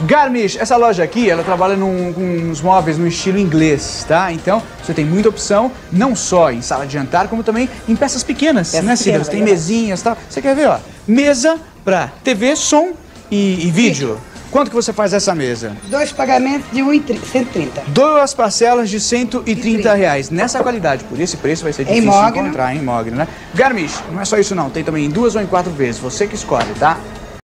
Garmisch, essa loja aqui, ela trabalha com uns móveis no estilo inglês, tá? Então, você tem muita opção, não só em sala de jantar, como também em peças pequenas, né, Cida? Você tem mesinhas e tal. Você quer ver, ó? Mesa pra TV, som e vídeo. Quanto que você faz essa mesa? 2 pagamentos de 130. 2 parcelas de R$130. Nessa qualidade, por esse preço vai ser difícil encontrar em Mogno, né? Garmisch, não é só isso não, tem também em 2 ou em 4 vezes, você que escolhe, tá?